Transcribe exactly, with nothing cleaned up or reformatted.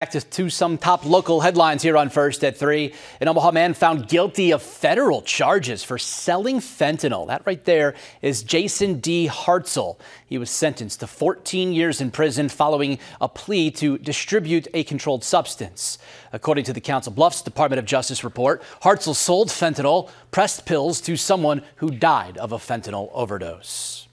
back to, to some top local headlines here on First at three. An Omaha man found guilty of federal charges for selling fentanyl. That right there is Jason D. Hartzell. He was sentenced to fourteen years in prison following a plea to distribute a controlled substance. According to the Council Bluffs Department of Justice report, Hartzell sold fentanyl, pressed pills to someone who died of a fentanyl overdose.